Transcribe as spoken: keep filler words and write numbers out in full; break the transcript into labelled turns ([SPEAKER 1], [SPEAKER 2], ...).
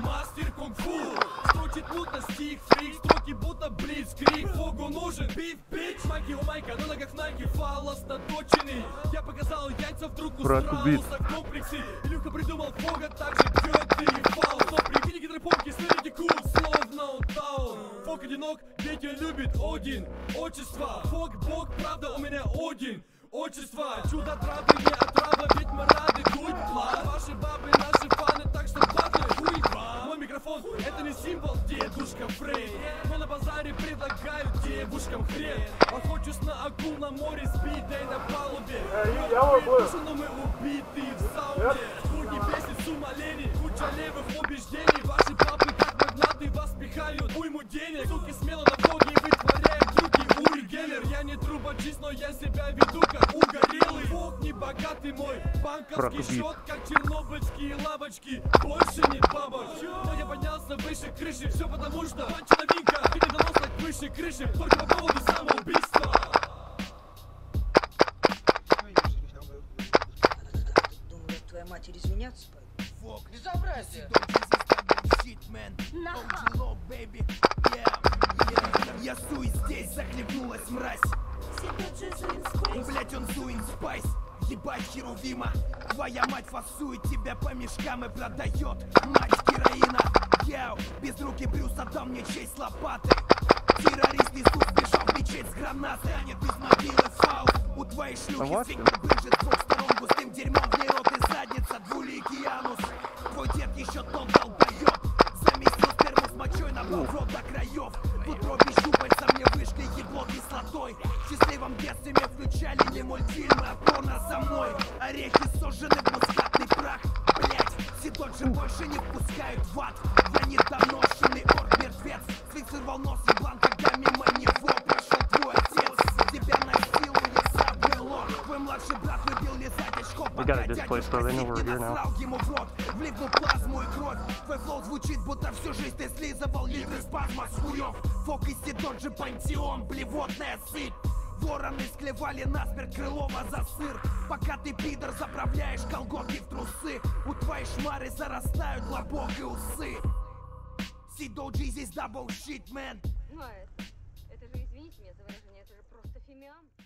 [SPEAKER 1] мастер кунг-фу. Строчит мутно стих, фрик, строки будто блицкрик. Фогу нужен биф, бич, майки у майка, на ногах найки, фалос наточенный. Я показал яйца в трубку, страуса в комплексе. Илюха придумал фога, так же кёт и фал. Но прикинь, гидропомки, слышите кул, словно таун. Фог одинок, Петя любит Один. Отчество, фог бог, правда у меня Один. Отчество, чудо отравы, не отрава, ведь мы рады, дуй план. Ваши бабы, наши фаны, так что падай, хуй вам. Мой микрофон, это не символ, дедушка Фрей. Но на базаре предлагают девушкам хрен. Охочусь на акул на море, спидей на палубе. Но мы убиты в сауне. Круги бесит, сумма лени, куча левых убеждений. Ваши папы как магнаты вас пихают, уйму денег. Суки смело на боги вытворяют трюки. Ури Геллер, я не трубочист, но я себя веду как угорелый. Бог не богатый мой, банковский счет, как чернобыльские лавочки. Больше не бабок, но я поднялся выше крыши. Все потому что панча новинка, ты не дано стать выше крыши. Только по поводу самоубийства.
[SPEAKER 2] Думаю, твоя матерь извиняться пойдет.
[SPEAKER 3] Безобразие!
[SPEAKER 4] Я суй здесь, захлебнулась мразь. Блять, он суин спайс. Ебать херувима. Твоя мать фасует тебя по мешкам и продает. Мать героина. Яу, без руки Брюса дал мне честь лопаты. Террорист Иисус бежал мечеть с гранатой. Станет из могилы фау. У твоей шлюхи сигнал брыжет с двух сторон густым дерьмом. В ней рот и задница, двуликий анус. Твой дед еще тот долбоёб. Замесил сперму с мочой, набрал рот до краев. В утробе щупальца мне вышли ебло кислотой. В счастливом детстве мне включали не мультфильмы, а порно со мной. Орехи сожжены в мускатный прах. Блять, все тот же больше не впускают в ад. Я недоношенный орк-мертвец. Сфиксировал нос еблан, когда мимо него прошел твой отец. Тебя насилует саблей лох. Твой младший брат любил лизать очко, пока дядюшка сидит не насрал ему в рот. Вливнул плазму и кровь. Твой флоу звучит, будто всю жизнь ты слизывал литры спазма с хуёв. Фокус и тот же пантеон, блевотная сыпь. Вороны склевали насмерть Крылова за сыр. Пока ты, пидор, заправляешь колготки в трусы. У твоей шмары зарастают лобок и усы. Си-доджи здесь дабл щит, мэн.
[SPEAKER 5] Ну а это, это же, извините меня за выражение, это же просто фимиам.